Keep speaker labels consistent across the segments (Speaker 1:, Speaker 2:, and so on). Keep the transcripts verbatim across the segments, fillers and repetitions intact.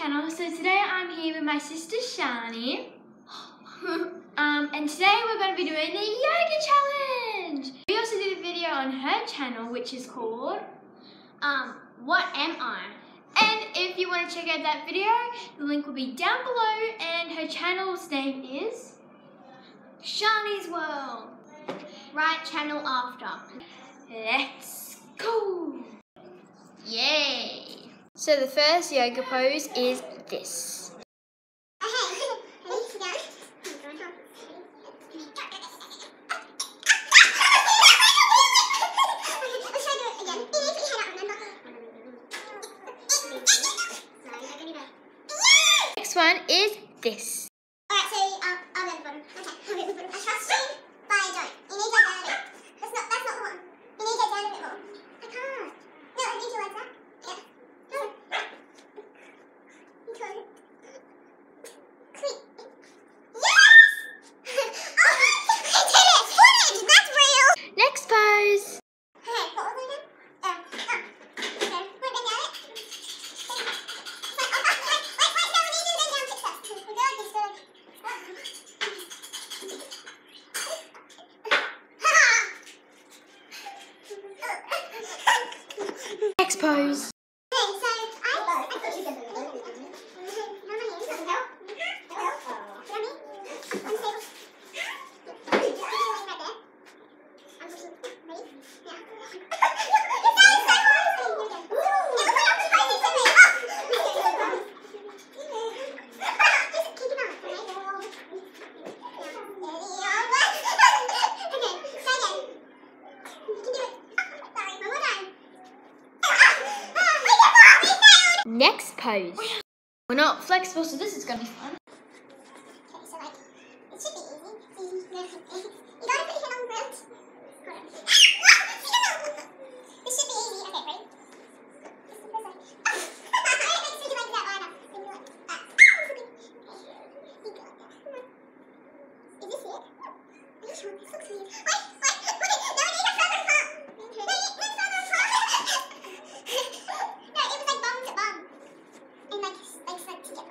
Speaker 1: channel. So today I'm here with my sister Charni. um, and today we're going to be doing the yoga challenge. We also did a video on her channel which is called um, What Am I? And if you want to check out that video, the link will be down below, and her channel's name is Charni's World. Right channel after. Let's go! Yay! So the first yoga pose is this. Next one is this.
Speaker 2: Alright, so um, I'll go to the bottom. Okay, I'll go to the bottom. I trust you, but I don't. You need to go down a bit. That's not, that's not the one. You need to go down a bit more. I can't. No, I need to like that. Yeah. No. You can't. Quick. Yes! Oh, I did it! Footage! That's real!
Speaker 1: Next pose.
Speaker 2: Okay, what was it again? Um, oh. Okay, wait, go down it.
Speaker 1: Next pose.
Speaker 2: Okay, so I, I thought you said that. No, my hands. Help. Help. You know what I mean? Unstable. Just keep your leg right there. I'm pushing. Ready? Yeah. You're so crazy. Here we go. It was like I'm crazy to me. Oh! Just keep it on, okay? Yeah. Okay, try again. You can do it. Sorry, one more time.
Speaker 1: Next pose. We're not flexible, so this is gonna be fun.
Speaker 2: Okay, so like, it should be easy. So you, you gotta put your head on the ground. Hold on. This should be easy. Okay, ready? Just the first one. It makes me like that line up. So you like that. Okay, you go like that. Is this it? Are you sure? This looks weird. Wait, wait, wait. No, I need a further part. No, you need a further part. No, it was like bum to bum. And like, like, like together.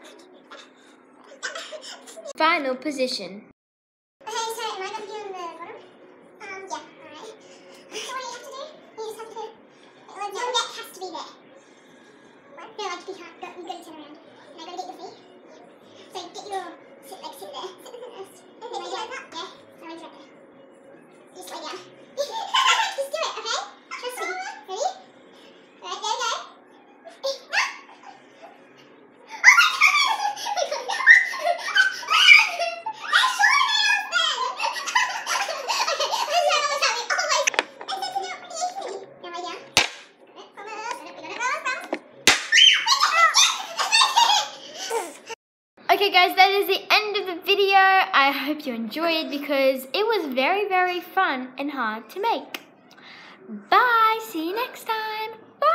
Speaker 1: Final position.
Speaker 2: Okay, so am I going to be on the bottom? Um, yeah, alright. So what do you have to do? You just have to, well, your neck has to be there. What? No, like, you can't, got, you've got to turn around. And I've got to get your feet. So get your, sit, like, sit there. Sit there first. Okay, lay down. Yeah, my legs right there. Just lay down. Just do it, okay? Trust me. Ready? Alright, go, go.
Speaker 1: Okay guys, that is the end of the video. I hope you enjoyed because it was very, very fun and hard to make. Bye, see you next time. Bye.